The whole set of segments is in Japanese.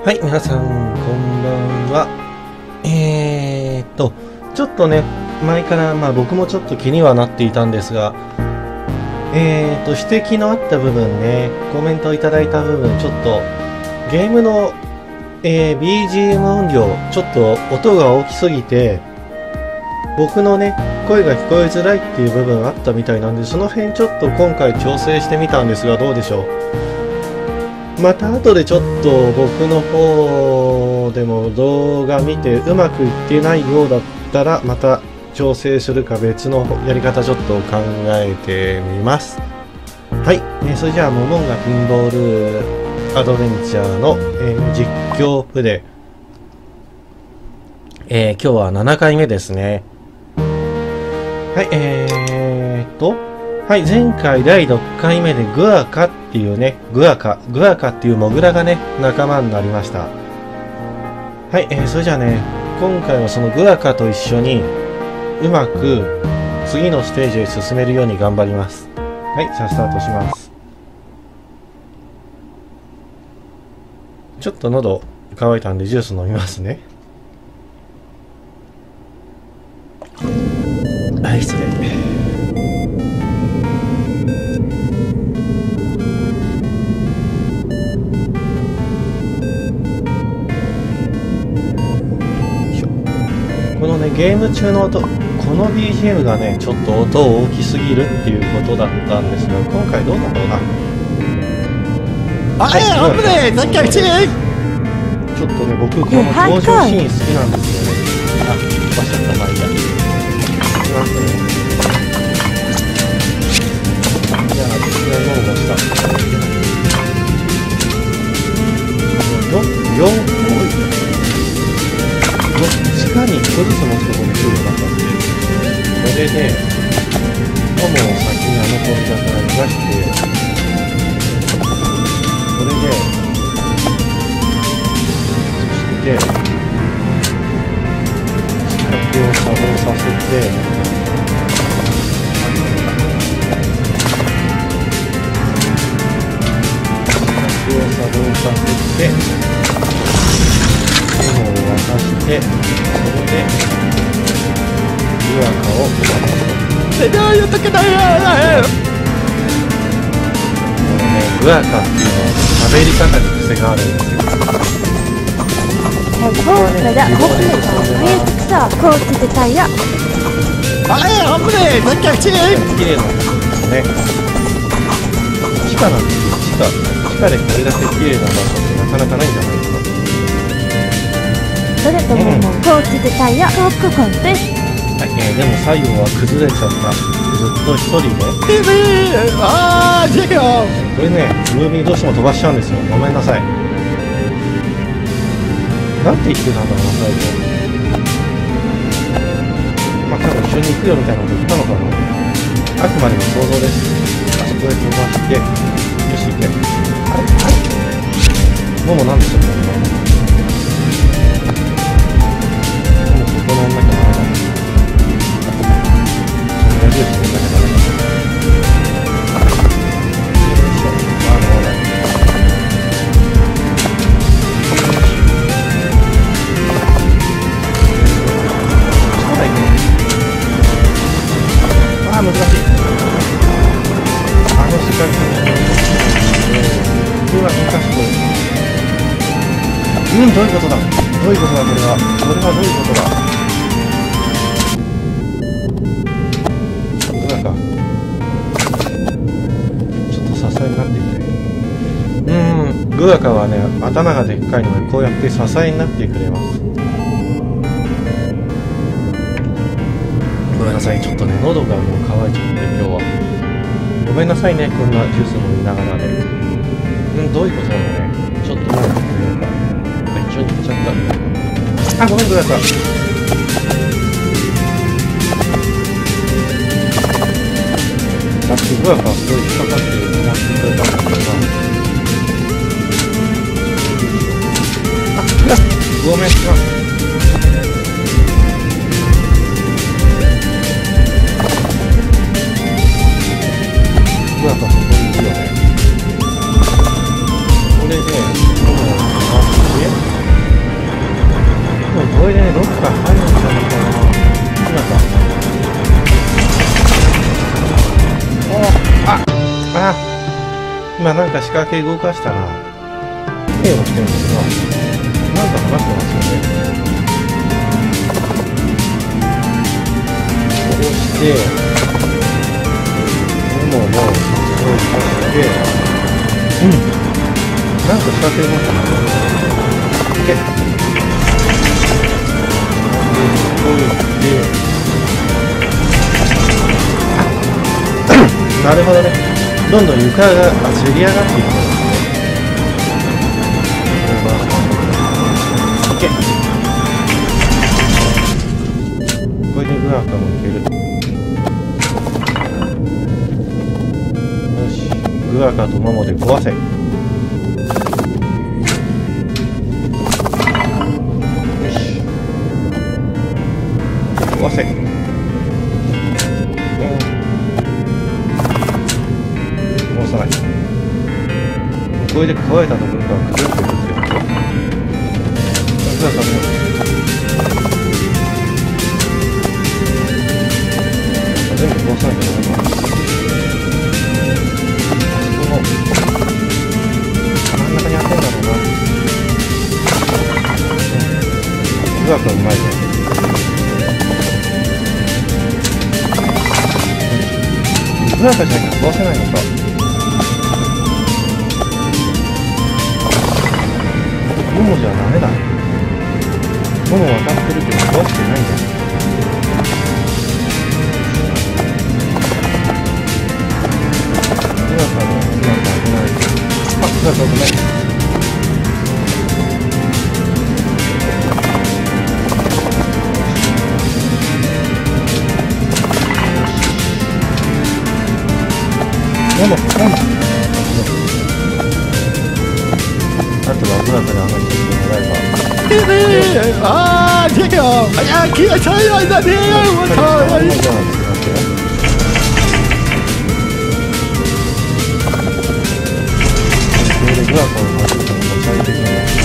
はい、皆さん、こんばんは。ちょっとね、前から、僕もちょっと気にはなっていたんですが、指摘のあった部分ね、コメントいただいた部分、ちょっと、ゲームの、BGM 音量、ちょっと音が大きすぎて、僕のね、声が聞こえづらいっていう部分あったみたいなんで、その辺ちょっと今回調整してみたんですが、どうでしょう。また後でちょっと僕の方でも動画見てうまくいってないようだったらまた調整するか別のやり方ちょっと考えてみます。はい、それじゃあモモンガピンボールアドベンチャーの、実況プレイ、今日は7回目ですね。はい、はい、前回第6回目でグアカっていうね、グアカっていうモグラがね、仲間になりました。はい、それじゃあね、今回はそのグアカと一緒に、うまく次のステージへ進めるように頑張ります。はい、じゃあスタートします。ちょっと喉乾いたんでジュース飲みますね。はい、失礼。このね、ゲーム中の音、この BGM がね、ちょっと音大きすぎるっていうことだったんですが、今回どうだろうな。 危ねえ、さっきはちょっとね、僕、この登場シーン好きなんですよね。あ、飛ばしちゃった、まあいいや。いきますね。じゃあ、私が今のした。4、地下に1個ずつ持つこともできるようになったんで、これで、モモを先にあのポイントから逃がして、これで、そして、仕掛けを作動させて、仕掛けを作動させて、モモを渡して、それでグアカを渡す。 やったけないよ。 グアカっていうのは喋り方に癖があるんですよ。 危ねえ、 さっきはち綺麗なんですよね。地下なんですよ。地下でこれだけ綺麗な場所ってなかなかないんじゃないかな。 それともコーチでたいやコックコンです。 はい、でも最後は崩れちゃった。ずっと一人で。 あー、違うよ。 これね、ムービーどうしても飛ばしちゃうんですよ。ごめんなさい。なんて言ってたんだろうな、最後。多分一緒に行くよみたいなこと言ったのかな。あくまでも想像です。あそこへ飛ばして、よし行け。はい。ももなんでしょうか。この中の間に矢印の中の間に難しい。あの仕掛けこれは難しい。どういうことだ。どういうことだ、これはどういうことだ。なんかちょっと支えになってくれ。グアカはね、頭がでっかいのでこうやって支えになってくれます。ごめんなさい、ちょっとね、喉がもう乾いちゃって今日はごめんなさいね、こんなジュース飲みながらで。どういうことなのね。ちょっと前に言ってみようか。一緒に行っちゃった。あ、ごめん、グアカ。さっきグアカはすごい引っかかって止まってくれたんだけどさ。あ、ごめんなさい。グアカそこにいるよね。これで、このまま回して今なんか仕掛け動かしたら手を押してるんですけど、なんか話してますよね。こうしてももをこう生かして、なんか仕掛け動かしたな。でこうやってなるほどね。どんどん床がせり上がっていくんですね。これでグアカもいける。よし、グアカとモモで壊せ。よし、壊せ。これで壊れたところから崩れてるんですよ。全部壊さなきゃダメか。あそこの真ん中に当てるんだろうな。うまくうまいね。うまくじゃなきゃ壊せないのか。モモじゃダメだ。モモ分かってるけど壊してないんだ。今からうまく開けないと。あ、ごめん。モモ。あとはブラブラ話してもらえば。 ああ、这个，哎呀，给我承认的这个，我操！ これでグアカを持ち上げていくの。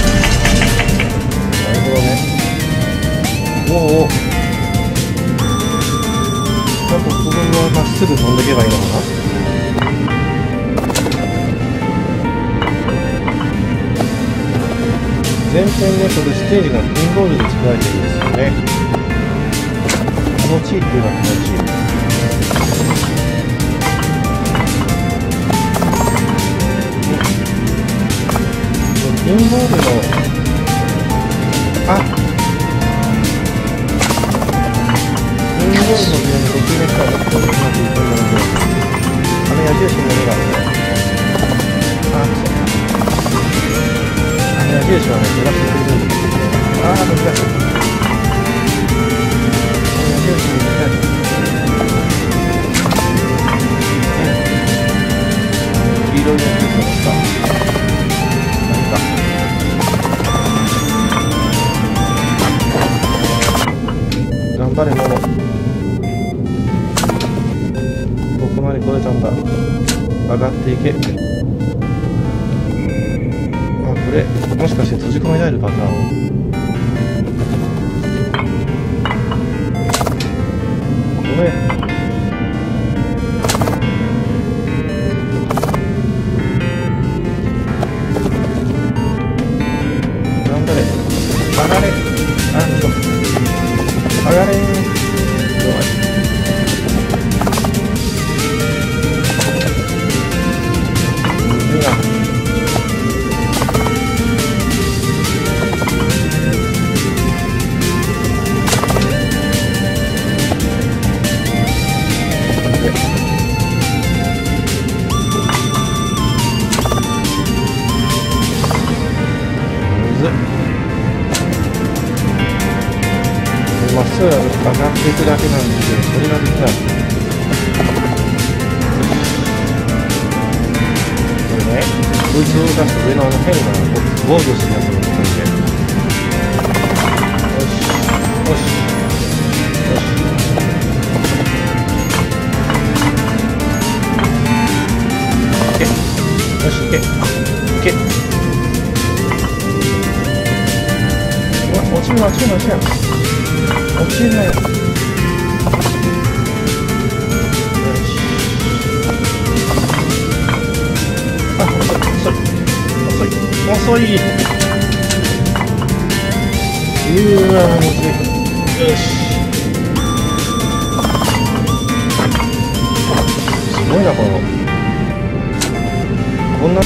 なるほどね。おお。あとここはまっすぐ飛んでいけばいいのかな。前編でこれステージがピンボールで作られているんですよね。気持ちいいっていうのは気持ちいい。ピンボールのピンボールの上に途中でしたらこううまくいくんだけど、矢印の目があるね。矢印はね、ずらしてくれるんですけど、難しい。矢印に難しい。黄色いやつですか。何か。頑張れ、モモ。ここまで来れたんだ。上がっていけ。これもしかして閉じ込められるパターン。これ頑張れ、上がれ、上がれ。まっすぐ上がっていくだけなんですけど、それができない。これね、こいつを動かすと上の変な防御するやつが出てくるんで。よし、よし、よし。いけ、よし、いけ、いけ。うわ、落ちるな、落ちるな、落ちるな。落ちるなよ。よし。あ、 遅い。うわ、むずい。よし。すごいな、こんな。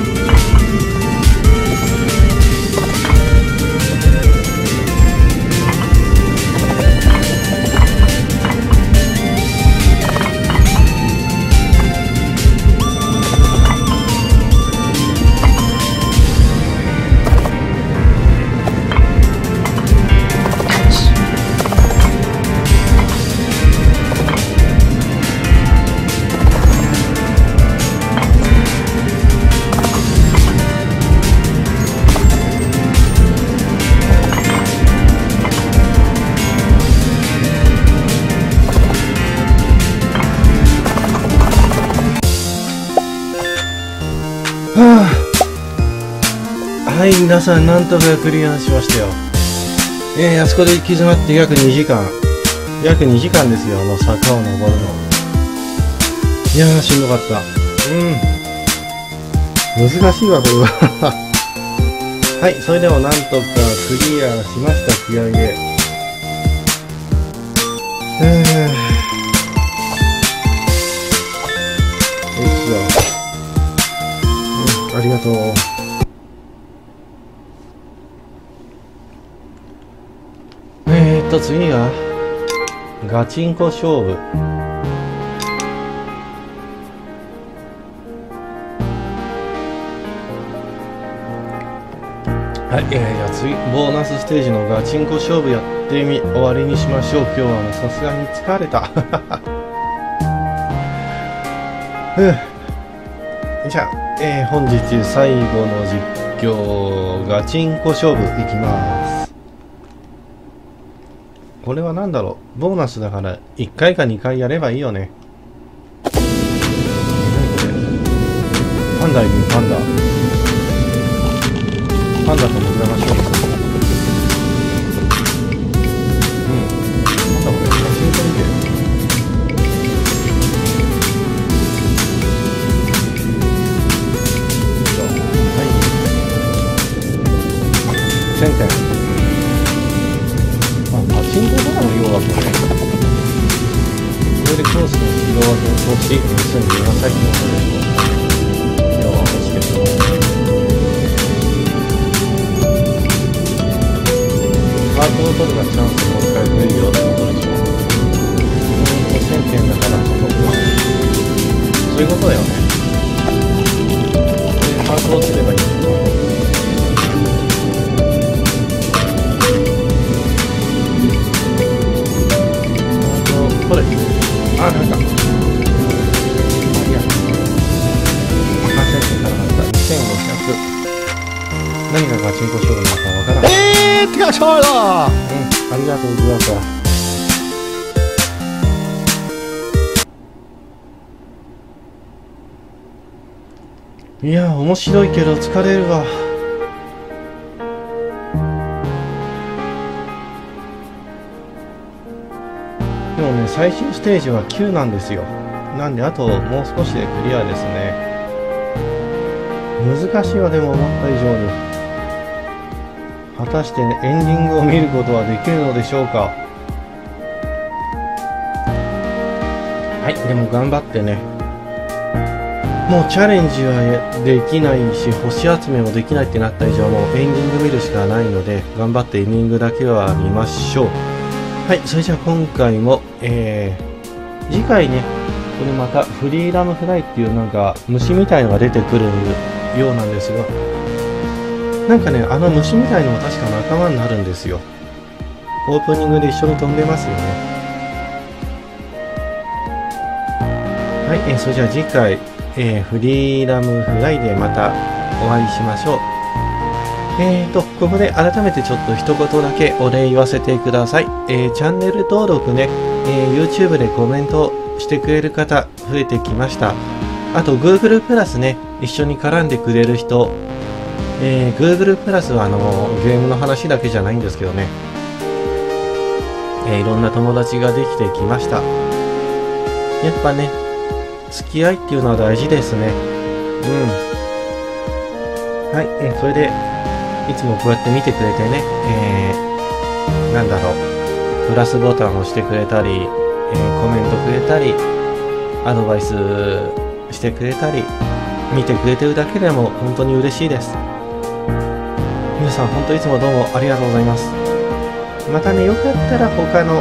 はい、皆さんなんとかクリアしましたよ。あそこで行き詰まって約2時間ですよ、あの坂を登るの。いやー、しんどかった。難しいわ、これは。はい、それでもなんとかクリアしました、気合いで。ありがとう。次がガチンコ勝負。はい、じゃあ次ボーナスステージのガチンコ勝負やって終わりにしましょう。今日はもうさすがに疲れた。じゃあ、本日最後の実況ガチンコ勝負いきます。これは何だろう、ボーナスだから1回か2回やればいいよね。何これ、パンダいる、パンダともぐらましょう。なんだこれ、写真撮りで1000点。パチンコドラのようだとね、これでコースの軌道を変更し、盗んで今さっきのそれと要は欲しいですよ。ハートを取ればチャンスもう一回増えるよってことでしょ。1000点だからそういうことだよね。ハートをすればいいんだよ。これ、なんか、いや、8000からなった2500。何がガチンコ勝負なのかわからない。 手が勝負だ。 ありがとうございます。いや、面白いけど疲れるわ。でもね、最終ステージは9なんですよ。なんであともう少しでクリアですね。難しいわ、でも思った以上に。果たして、ね、エンディングを見ることはできるのでしょうか。はい、でも頑張ってね。もうチャレンジはできないし、星集めもできないってなった以上、もうエンディング見るしかないので、頑張ってエンディングだけは見ましょう。はい、それじゃあ今回も、次回ね、これまたフリーダムフライっていうなんか虫みたいのが出てくるようなんですが、なんかね、あの虫みたいのも確か仲間になるんですよ。オープニングで一緒に飛んでますよね。はい、それじゃあ次回、フリーダムフライでまたお会いしましょう。ここで改めてちょっと一言だけお礼言わせてください。チャンネル登録ね、YouTube でコメントしてくれる方増えてきました。あと Google プラスね、一緒に絡んでくれる人、Google プラスはゲームの話だけじゃないんですけどね、いろんな友達ができてきました。やっぱね、付き合いっていうのは大事ですね。 はい、それで、いつもこうやって見てくれてね、なんだろう、プラスボタンを押してくれたり、コメントくれたり、アドバイスしてくれたり、見てくれてるだけでも本当に嬉しいです。皆さん本当いつもどうもありがとうございます。またね、よかったら他の、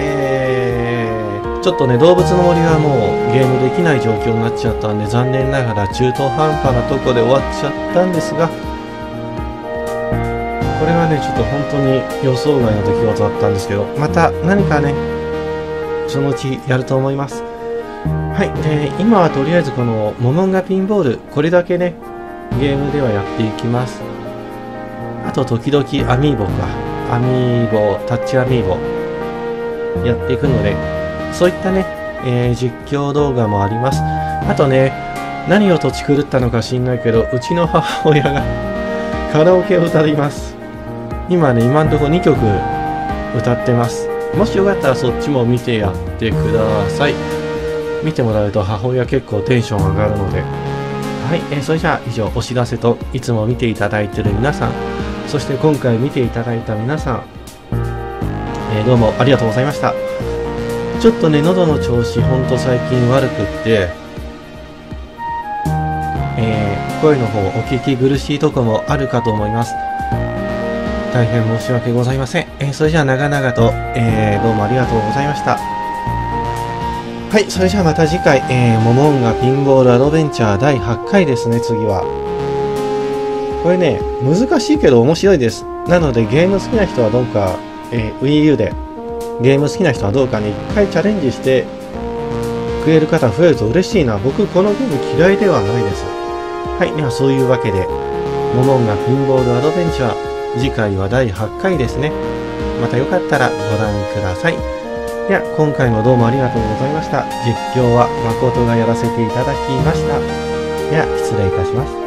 ちょっとね、動物の森はもうゲームできない状況になっちゃったんで、残念ながら中途半端なとこで終わっちゃったんですが、これはね、ちょっと本当に予想外の出来事だったんですけど、また何かね、そのうちやると思います。はい、今はとりあえずこのモモンガピンボール、これだけね、ゲームではやっていきます。あと時々アミーボか、アミーボ、タッチアミーボ、やっていくので、そういったね、実況動画もあります。あとね、何を土地狂ったのか知んないけど、うちの母親がカラオケを歌います。今ね、今んとこ2曲歌ってます。もしよかったらそっちも見てやってください。見てもらうと母親結構テンション上がるので。はい、それじゃあ以上お知らせと、いつも見ていただいている皆さん、そして今回見ていただいた皆さん、どうもありがとうございました。ちょっとね、喉の調子ほんと最近悪くって、声の方お聞き苦しいとこもあるかと思います。大変申し訳ございません。それじゃあ長々と、どうもありがとうございました。はい、それじゃあまた次回、モモンガピンボールアドベンチャー第8回ですね、次は。これね、難しいけど面白いです。なのでゲーム好きな人はどうか、Wii U で、ゲーム好きな人はどうかね、一回チャレンジしてくれる方増えると嬉しいな。僕このゲーム嫌いではないです。はい、ではそういうわけで、モモンガピンボールアドベンチャー、次回は第8回ですね。またよかったらご覧ください。では今回もどうもありがとうございました。実況は誠がやらせていただきました。では失礼いたします。